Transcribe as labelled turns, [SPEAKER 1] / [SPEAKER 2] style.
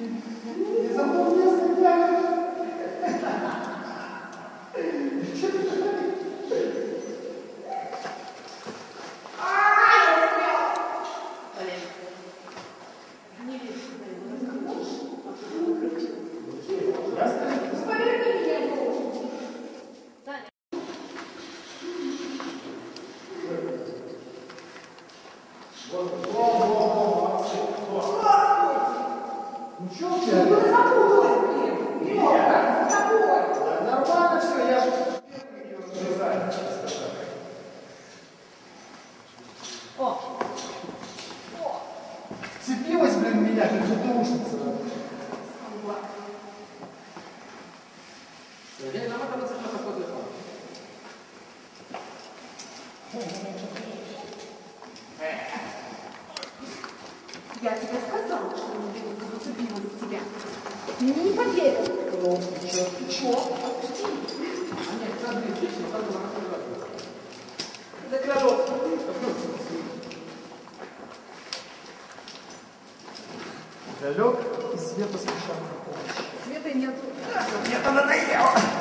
[SPEAKER 1] Не запомнил себя. Нормально все, я же цепилась, блин, меня, как задушница.
[SPEAKER 2] Я тебе сказала, что не зацепилась за тебя. Ты мне не поверил.
[SPEAKER 1] Ну, ты чё?
[SPEAKER 2] Отпусти.
[SPEAKER 1] Закрой рот. Галек и Света с Мишаной на помощь.
[SPEAKER 2] Света нет.
[SPEAKER 1] Мне это надоело.